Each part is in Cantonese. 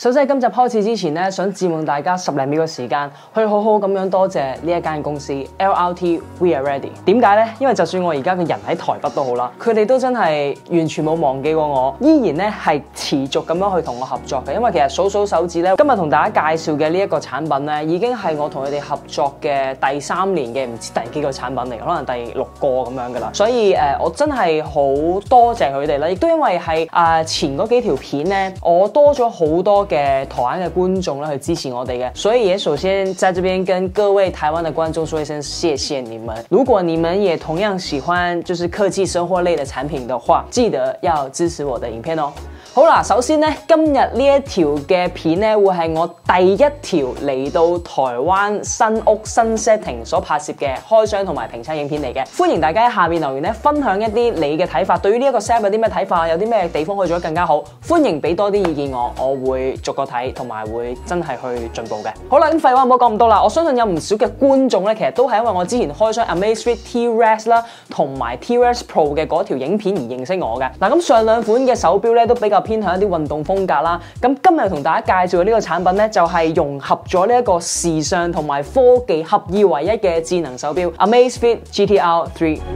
首先喺今集開始之前咧，想佔用大家10零秒嘅時間，去好好咁樣多謝呢一間公司 LRT We Are Ready。點解呢？因為就算我而家嘅人喺台北都好啦，佢哋都真係完全冇忘記過我，依然咧係持續咁樣去同我合作嘅。因為其實數手指咧，今日同大家介紹嘅呢一個產品咧，已經係我同佢哋合作嘅第3年嘅唔知第幾個產品嚟，可能第6個咁樣噶啦。所以我真係好多謝佢哋啦，亦都因為係前嗰幾條片咧，我多咗好多嘅台灣嘅觀眾咧去支持我哋嘅，所以也首先在這邊跟各位台灣的觀眾說一聲謝謝你們。如果你們也同樣喜歡就是科技生活類的產品的話，記得要支持我的影片哦。好啦，首先咧，今日呢一條嘅片咧，會係我第一條嚟到台灣新屋新 setting 所拍攝嘅開箱同埋評測影片嚟嘅。歡迎大家喺下面留言咧，分享一啲你嘅睇法，對於呢一個 set 有啲咩睇法，有啲咩地方可以做得更加好，歡迎俾多啲意見我會逐個睇，同埋會真係去進步嘅。好啦，咁廢話唔好講咁多啦，我相信有唔少嘅觀眾咧，其實都係因為我之前開箱 Amazfit T-Rex 啦，同埋 T-Rex Pro 嘅嗰條影片而認識我嘅。嗱，咁上兩款嘅手錶咧都比較偏向一啲運動風格啦，咁今日同大家介紹嘅呢個產品咧，就係融合咗呢一個時尚同埋科技合二為一嘅智能手錶 Amazfit GTR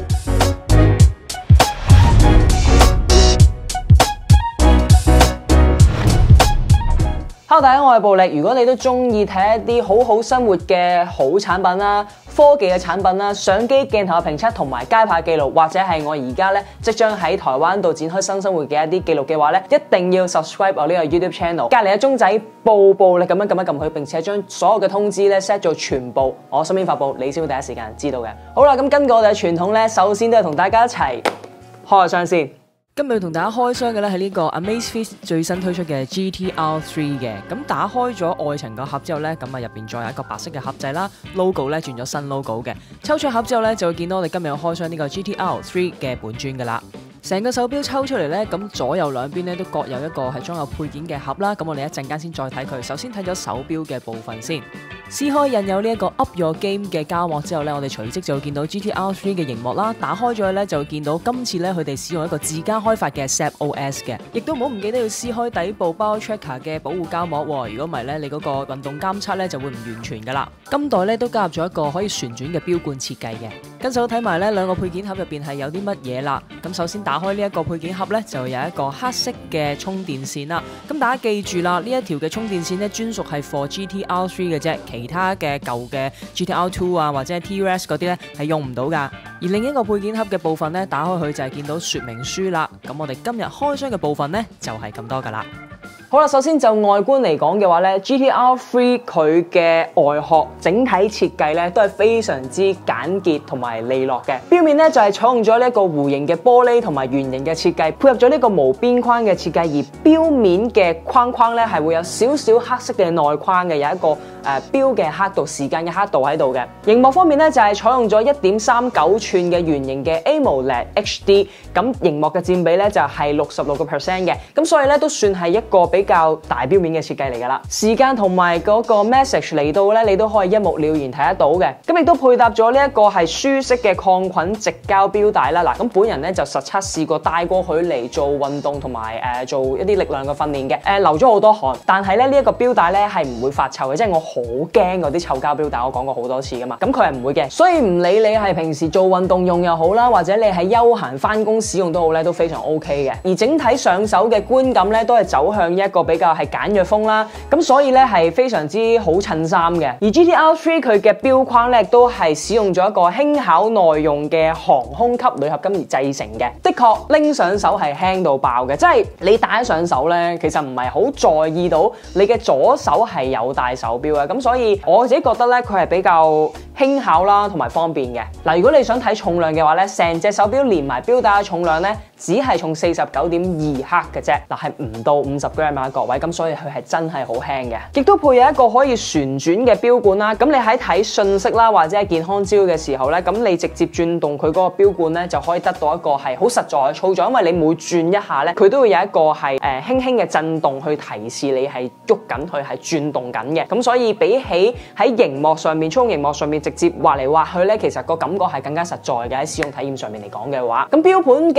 3。Hello， 大家好，我係暴力。如果你都中意睇一啲好生活嘅好產品啦、科技嘅產品啦、相機鏡頭嘅評測同埋街拍記錄，或者係我而家咧即將喺台灣度展開新生活嘅一啲記錄嘅話咧，一定要 subscribe 我呢個 YouTube channel， 隔離嘅鐘仔暴力咁樣撳一撳佢，並且將所有嘅通知咧 set 做全部我身邊發布，你先會第一時間知道嘅。好啦，咁根據我哋嘅傳統咧，首先都係同大家一齊開箱先。今日要同大家開箱嘅咧係呢個 Amazfit 最新推出嘅 GTR 3嘅，咁打開咗外層個盒之後咧，咁啊入邊再有一個白色嘅盒仔啦 ，logo 咧轉咗新 logo 嘅，抽出盒之後咧就會見到我哋今日要開箱呢個 GTR 3嘅本尊噶啦。成個手錶抽出嚟咧，咁左右兩邊咧都各有一個係裝有配件嘅盒啦。咁我哋一陣間先再睇佢。首先睇咗手錶嘅部分先，撕開印有呢一個 Up Your Game 嘅膠膜之後咧，我哋隨即就會見到 GTR 3嘅熒幕啦。打開咗佢咧，就會見到今次咧佢哋使用一個自家開發嘅 Zepp OS 嘅，亦都唔好唔記得要撕開底部 BioTracker 嘅保護膠膜喎。如果唔係咧，你嗰個運動監測咧就會唔完全噶啦。今代咧都加入咗一個可以旋轉嘅錶冠設計嘅。跟手睇埋咧兩個配件盒入邊係有啲乜嘢啦。咁首先打開呢一個配件盒咧，就有一個黑色嘅充電線啦。咁大家記住啦，呢一條嘅充電線咧專屬係 for GTR 3嘅啫，其他嘅舊嘅 GTR 2啊或者係 T-Rex 嗰啲咧係用唔到噶。而另一個配件盒嘅部分咧，打開佢就係見到說明書啦。咁我哋今日開箱嘅部分咧就係咁多噶啦。好啦，首先就外觀嚟講嘅話咧 ，GTR 3佢嘅外殼整體設計咧都係非常之簡潔同埋利落嘅。錶面咧就係採用咗呢一個弧形嘅玻璃同埋圓形嘅設計，配合咗呢個無邊框嘅設計，而錶面嘅框框咧係會有少少黑色嘅內框嘅，有一個錶嘅刻度、時間嘅刻度喺度嘅。熒幕方面咧就係採用咗1.39寸嘅圓形嘅 AMOLED HD， 咁熒幕嘅佔比咧就係66% 嘅，咁所以咧都算係一個比較大錶面嘅設計嚟噶啦。時間同埋嗰個 message 嚟到咧，你都可以一目了然睇得到嘅。咁亦都配搭咗呢一個係舒適嘅抗菌直膠錶帶啦。嗱，咁本人咧就實測試過帶過佢嚟做運動同埋做一啲力量嘅訓練嘅，流咗好多汗，但係咧呢一個錶帶咧係唔會發臭嘅，即係我好驚嗰啲臭膠錶帶，我講過好多次噶嘛。咁佢係唔會嘅，所以唔理你係平時做運動用又好啦，或者你係休閒翻工使用都好咧，都非常 OK 嘅。而整體上手嘅觀感咧，都係走向一個比較係簡約風啦，咁所以咧係非常之好襯衫嘅。而 GTR 3佢嘅錶框咧都係使用咗一個輕巧耐用嘅航空級鋁合金而製成嘅，的確拎上手係輕到爆嘅，即係你戴上手咧，其實唔係好在意到你嘅左手係有戴手錶嘅，咁所以我自己覺得咧佢係比較輕巧啦，同埋方便嘅。嗱，如果你想睇重量嘅話咧，成隻手錶連埋錶帶嘅重量咧，只係重49.2克嘅啫，嗱係唔到50 gram 啊各位，咁所以佢係真係好輕嘅，亦都配有一個可以旋轉嘅錶冠啦。咁你喺睇訊息啦或者係健康資料嘅時候咧，咁你直接轉動佢嗰個錶冠咧，就可以得到一個係好實在嘅操作，因為你每轉一下咧，佢都會有一個係輕輕嘅震動去提示你係喐緊佢係轉動緊嘅。咁所以比起喺熒幕上面、觸控熒幕上面直接畫嚟畫去咧，其實個感覺係更加實在嘅，喺使用體驗上面嚟講嘅話。咁錶盤嘅選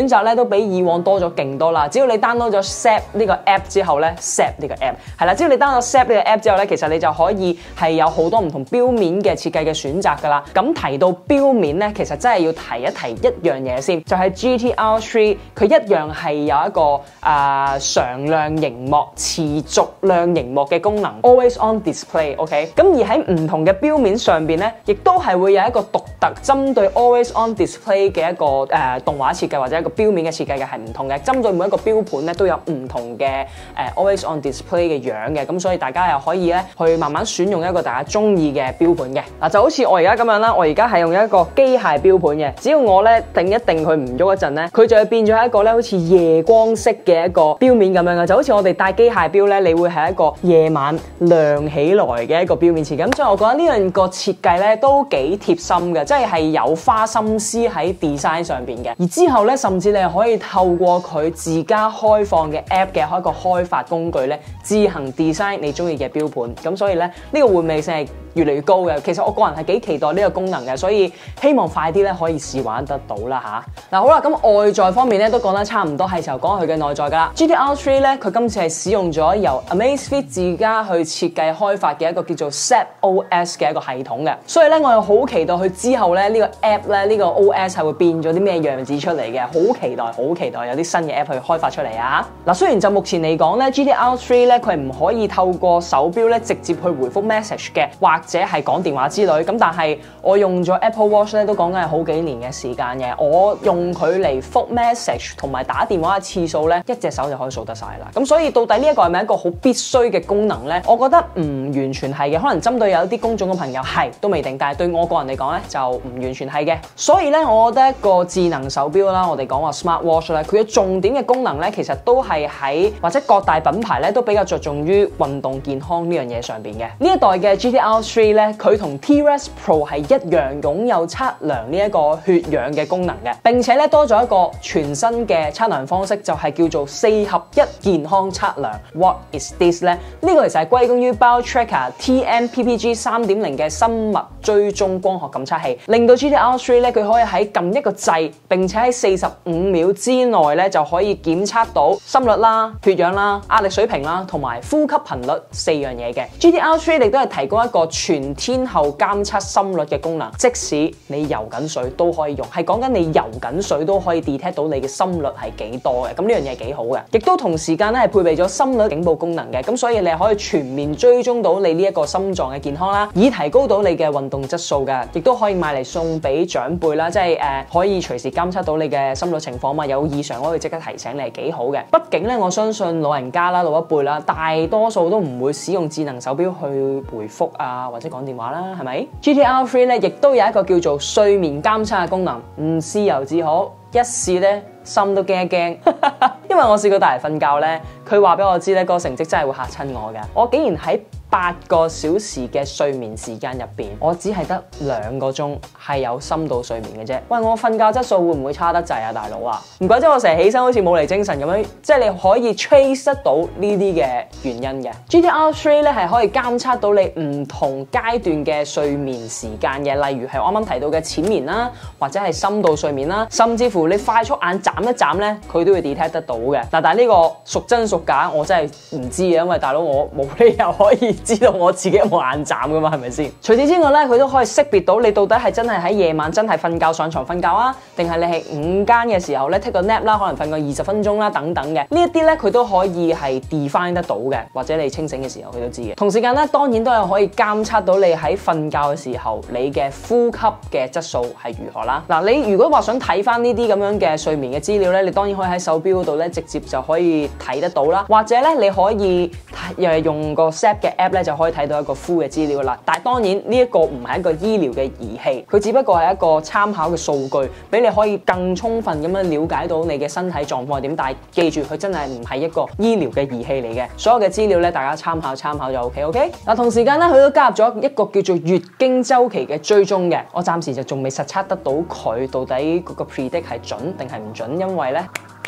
擇咧都比以往多咗勁多啦。只要你 download 咗 Zap 呢個 app 之後咧 ，Zap 呢個 app 係啦，只要你 download Zap 呢個 app 之後咧，其實你就可以係有好多唔同標面嘅設計嘅選擇噶啦。咁提到標面咧，其實真係要提一樣嘢先，就係 GT-R3 佢一樣係有一個常亮螢幕、持續亮螢幕嘅功能 ，Always On Display，OK。咁而喺唔同嘅標面上邊咧，亦都係會有一個獨特針對 Always On Display 嘅一個動畫設計或者一個標面嘅設計嘅係唔同嘅，針對每一個標盤咧都有唔同嘅Always On Display 嘅樣嘅，咁所以大家又可以咧去慢慢選用一個大家中意嘅標盤嘅。嗱，就好似我而家咁樣啦，我而家係用一個機械標盤嘅，只要我咧定一定佢唔喐一陣咧，佢就會變咗一個咧好似夜光式嘅一個標面咁樣嘅，就好似我哋戴機械錶咧，你會係一個夜晚亮起來嘅一個標面設計。咁所以我覺得呢樣個設計咧都幾貼心嘅，即係有花心思喺 design 上邊嘅。而之後咧，甚至你係可以透過佢自家開放嘅 app 嘅一個開發工具咧，自行 design 你中意嘅標盤。咁所以咧，呢個玩味性係越嚟越高嘅。其實我個人係幾期待呢個功能嘅，所以希望快啲咧可以試玩得到啦嚇。嗱好啦，咁外在方面咧都講得差唔多，係時候講佢嘅內在㗎啦。GT-R3 咧，佢今次係使用咗由 Amazfit 自家去設計開發嘅一個叫做 ZapOS 嘅一個系統嘅，所以咧我又好期待佢之後咧呢個 app 咧呢個 OS 係會變咗啲咩樣子出嚟嘅，好期待有啲新嘅 app 去開發出嚟啊！嗱，雖然就目前嚟講咧 GT-R3 咧佢唔可以透過手錶咧直接去回覆 message 嘅，或者係講電話之類，咁但係我用咗 Apple Watch 咧都講緊係好幾年嘅時間嘅，我用佢嚟覆 message 同埋打電話嘅次數咧，一隻手就可以數得晒啦。咁所以到底呢一個係咪一個好必須嘅功能咧？我覺得唔完全係嘅，可能針對有啲公眾嘅朋友係都未定，但係對我個人嚟講咧就唔完全係嘅。所以咧，我覺得一個智能手錶啦，我哋講話 Smart Watch 咧，佢嘅重點嘅功能咧，其實都係喺或者各大品牌咧都比較着重於運動健康呢樣嘢上邊嘅。呢一代嘅 GT-R3 咧，佢同 T-Rex Pro 係一樣擁有測量呢一個血氧嘅功能嘅，並且咧多咗一個全新嘅測量方式，就係叫做4合1健康測量。What is this 咧？呢個其實係歸功於 BioTracker TM-PPG 3.0嘅生物追蹤光學感測器，令到 GT-R3 咧佢可以喺撳一個掣，並且喺45秒之內咧就可以檢測到心率啦、血氧啦、壓力水平啦，同埋呼吸頻率4樣嘢嘅。GT-R3 亦都係提供一個全天候監測心率嘅功能，即使你游緊水都可以用，係講緊你游緊水都可以 detect 到你嘅心率係幾多嘅。咁呢樣嘢幾好嘅，亦都同時間咧係配備咗心率警報功能嘅，咁所以你可以全面追蹤到你呢一個心臟嘅健康啦，以提高到你嘅運動質素嘅，亦都可以買嚟送俾長輩啦，即係可以隨時監測到你嘅心率情況嘛，有異常可以即刻提醒你，係幾好嘅。畢竟咧，我相信老人家啦、老一輩啦，大多數都唔會使用智能手錶去回覆啊或者講電話啦，係咪？GT-R3 咧亦都有一個叫做睡眠監測嘅功能，唔試又至好，一試咧心都驚一驚，因為我試過帶嚟瞓覺咧，佢話俾我知咧個成績真係會嚇親我嘅，我竟然喺8個小時嘅睡眠時間入邊，我只係得2個鐘係有深度睡眠嘅啫。喂，我瞓覺質素會唔會差得滯啊，大佬啊？唔怪之我成日起身好似冇嚟精神咁樣，即係你可以 trace 得到呢啲嘅原因嘅。GT-R3 咧係可以監測到你唔同階段嘅睡眠時間嘅，例如係我啱啱提到嘅淺眠啦，或者係深度睡眠啦，甚至乎你快速眼眨一眨咧，佢都會 detect 得到嘅。但係呢個屬真屬假，我真係唔知嘅，因為大佬我冇理由可以知道我自己有冇眼眨噶嘛，係咪先？除此之外咧，佢都可以識別到你到底係真係喺夜晚真係瞓覺上床瞓覺啊，定係你係午間嘅時候咧 take 個 nap 啦，可能瞓個20分鐘啦等等嘅。呢一啲咧佢都可以係 define 得到嘅，或者你清醒嘅時候佢都知嘅。同時間咧，當然都係可以監測到你喺瞓覺嘅時候你嘅呼吸嘅質素係如何啦。嗱，你如果話想睇翻呢啲咁樣嘅睡眠嘅資料咧，你當然可以喺手錶嗰度咧直接就可以睇得到啦，或者咧你可以用個 Zap 嘅 app 咧就可以睇到一個 full 嘅資料啦。但係當然呢一個唔係一個醫療嘅儀器，佢只不過係一個參考嘅數據，俾你可以更充分咁樣了解到你嘅身體狀況係點。但係記住，佢真係唔係一個醫療嘅儀器嚟嘅。所有嘅資料咧，大家參考就 OK。嗱，同時間咧，佢都加入咗一個叫做月經周期嘅追蹤嘅。我暫時就仲未實測得到佢到底嗰個 predict 係準定係唔準，因為咧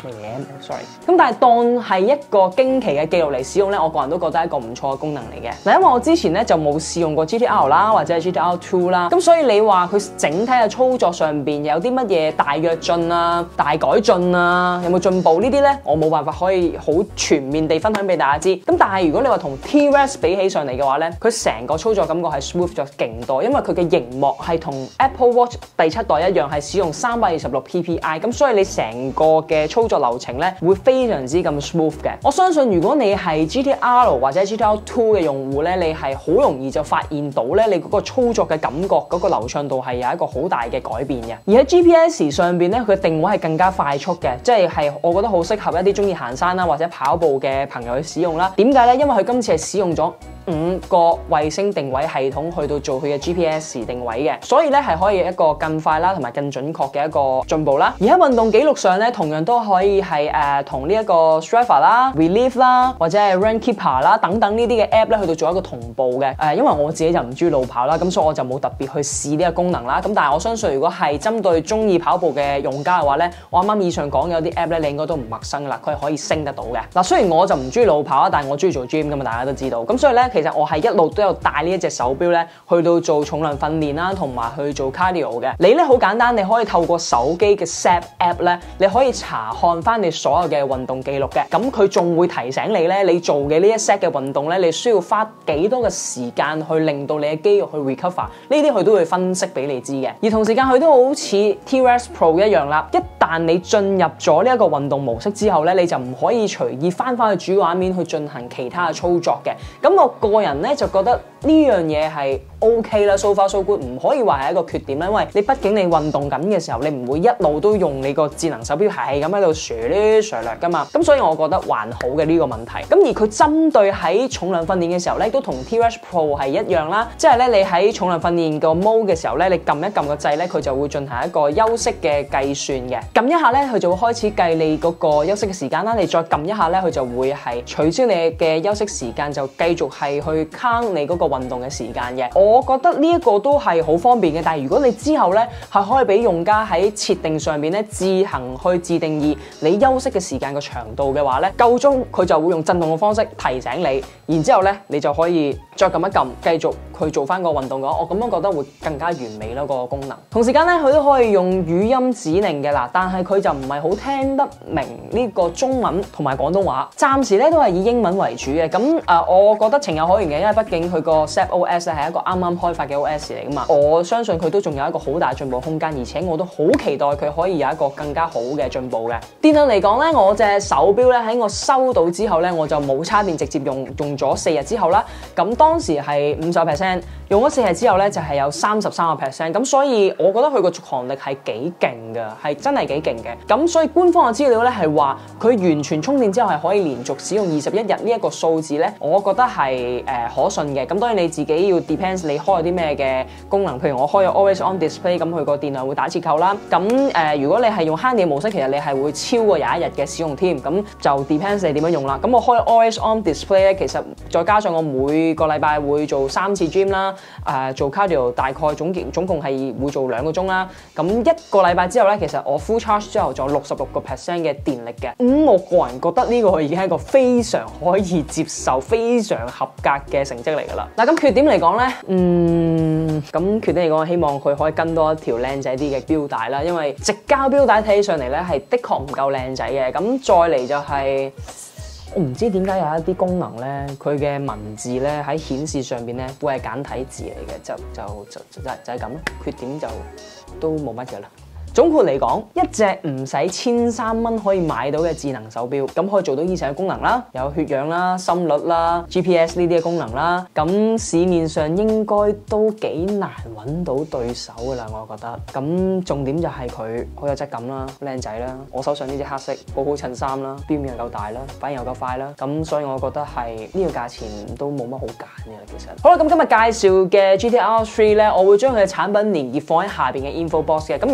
sorry。咁但係當係一個驚奇嘅記錄嚟使用咧，我個人都覺得係一個唔錯嘅功能嚟嘅。嗱，因為我之前咧就冇試用過 GTR 啦，或者係 GTR2 啦，咁所以你話佢整體嘅操作上邊有啲乜嘢大躍進啊、大改進啊，有冇進步呢啲咧？我冇辦法可以好全面地分享俾大家知。咁但係如果你話同 T-Rex 比起上嚟嘅話咧，佢成個操作感覺係 smooth 咗勁多，因為佢嘅熒幕係同 Apple Watch 第7代一樣係使用326 PPI， 咁所以你成個嘅操作流程咧會非常之咁 smooth 嘅。我相信如果你係 GTR 或者 GTR2 嘅用戶咧，你係好容易就發現到咧，你嗰個操作嘅感覺嗰個流暢度係有一個好大嘅改變嘅。而喺 GPS 上邊咧，佢定位係更加快速嘅，即係我覺得好適合一啲中意行山啦或者跑步嘅朋友去使用啦。點解咧？因為佢今次係使用咗5個衛星定位系統去到做佢嘅 GPS 定位嘅，所以咧係可以一個更快啦同埋更準確嘅一個進步啦。而喺運動記錄上咧，同樣都可以係同呢一個 Strava 啦、Relief 啦或者係 Runkeeper 啦等等呢啲嘅 app 咧去到做一個同步嘅。因為我自己就唔中意路跑啦，咁所以我就冇特別去試呢個功能啦。咁但係我相信如果係針對中意跑步嘅用家嘅話咧，我啱啱以上講嘅有啲 app 咧，你應該都唔陌生噶啦，佢係可以升得到嘅。嗱，雖然我就唔中意路跑啊，但係我中意做 gym 噶嘛，大家都知道。咁所以咧，其實我係一路都有帶呢一隻手錶咧，去到做重量訓練啦，同埋去做 cardio 嘅。你咧好簡單，你可以透過手機嘅 Zepp app 咧，你可以查看翻你所有嘅運動記錄嘅。咁佢仲會提醒你咧，你做嘅呢一 set 嘅運動咧，你需要花幾多嘅時間去令到你嘅肌肉去 recover。呢啲佢都會分析俾你知嘅。而同時間佢都好似 T-Rex Pro 一樣啦，一旦你進入咗呢一個運動模式之後咧，你就唔可以隨意翻去主畫面去進行其他嘅操作嘅。咁我個人咧就覺得呢樣嘢係 OK 啦 ，so far so good， 唔可以話係一個缺點啦。因為你畢竟你運動緊嘅時候，你唔會一路都用你個智能手錶係咁喺度瀡呢瀡略噶嘛。咁所以我覺得還好嘅呢個問題。咁而佢針對喺重量訓練嘅時候咧，都同 T-Rex Pro 係一樣啦。即係咧，你喺重量訓練個 mode 嘅時候咧，你撳一撳個掣咧，佢就會進行一個休息嘅計算嘅。撳一下咧，佢就會開始計你嗰個休息嘅時間啦。你再撳一下咧，佢就會係取消你嘅休息時間，就繼續係去 count 你嗰個運動嘅時間嘅。我覺得呢一個都係好方便嘅。但係如果你之後咧係可以俾用家喺設定上面咧自行去自定義你休息嘅時間個長度嘅話咧，夠鐘佢就會用震動嘅方式提醒你，然之後咧你就可以再撳一撳，繼續去做翻個運動嘅話，我咁樣覺得會更加完美咯，個功能。同時間咧，佢都可以用語音指令嘅啦，但係佢就唔係好聽得明呢個中文同埋廣東話，暫時咧都係以英文為主嘅。咁我覺得情有可原嘅，因為畢竟佢個 Zepp OS 咧係一個啱啱開發嘅 OS 嚟噶嘛，我相信佢都仲有一個好大進步空間，而且我都好期待佢可以有一個更加好嘅進步嘅。電量嚟講咧，我隻手錶咧喺我收到之後咧，我就冇插電，直接用咗4日之後啦。咁當時係50%，用咗4日之後咧就係有33%。咁所以我覺得佢個續航力係幾勁嘅，係真係幾勁嘅。咁所以官方嘅資料咧係話佢完全充電之後係可以連續使用21日呢一個數字咧，我覺得係可信嘅。咁當然你自己要 depends 你開咗啲咩嘅功能，譬如我開咗 Always On Display， 咁佢個電量會打折扣啦。咁如果你係用慳電模式，其實你係會超過21日嘅使用添。咁就 depends 你點樣用啦。咁我開 Always On Display 咧，其實再加上我每個禮拜會做3次 gym 啦，做 cardio 大概總共係會做2個鐘啦。咁1個禮拜之後咧，其實我 full charge 之後仲有66% 嘅電力嘅。我個人覺得呢個已經係一個非常可以接受、非常合格嘅成績嚟㗎啦。嗱，咁缺點嚟講咧，咁缺點嚟講，希望佢可以跟多一條靚仔啲嘅錶帶啦，因為直膠錶帶睇起上嚟咧係的確唔夠靚仔嘅。咁再嚟就係、我唔知點解有一啲功能咧，佢嘅文字咧喺顯示上邊咧會係簡體字嚟嘅，就係咁咯。缺點就都冇乜㗎啦。總括嚟講，一隻唔使1300蚊可以買到嘅智能手錶，咁可以做到以上嘅功能啦，有血氧啦、心率啦、GPS 呢啲嘅功能啦。咁市面上應該都幾難揾到對手噶啦，我覺得。咁重點就係佢好有質感啦、靚仔啦。我手上呢隻黑色好好襯衫啦，錶面又夠大啦，反應又夠快啦。咁所以我覺得係呢個價錢都冇乜好揀嘅其實。好啦，咁今日介紹嘅 GTR 3咧，我會將佢嘅產品連結放喺下邊嘅 info box 嘅。咁如果大家有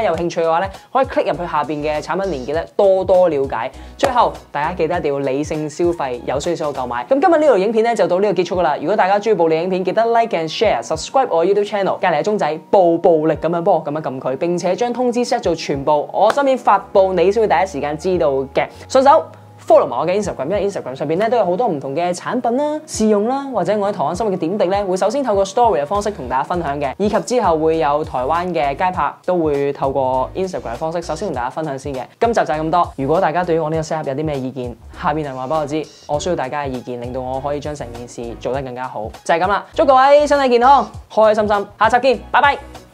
有興趣嘅話咧，可以 click 入去下邊嘅產品連結咧，多多了解。最後大家記得一定要理性消費，有需要先好購買。咁今日呢條影片咧就到呢度結束噶啦。如果大家中意部呢影片，記得 like and share、subscribe 我 YouTube channel， 隔離嘅鐘仔暴力咁樣幫我撳一撳佢，並且將通知 set 做全部，我身邊發布你先會第一時間知道嘅。順手 follow 埋我嘅 Instagram， 因為 Instagram 上邊咧都有好多唔同嘅產品啦、試用啦，或者我喺台灣生活嘅點滴咧，會首先透過 story 嘅方式同大家分享嘅，以及之後會有台灣嘅街拍都會透過 Instagram 嘅方式，首先同大家分享先嘅。今集就係咁多，如果大家對於我呢個 setup 有啲咩意見，下邊留言話俾我知，我需要大家嘅意見，令到我可以將成件事做得更加好。就係咁啦，祝各位身體健康，開開心心，下集見，拜拜。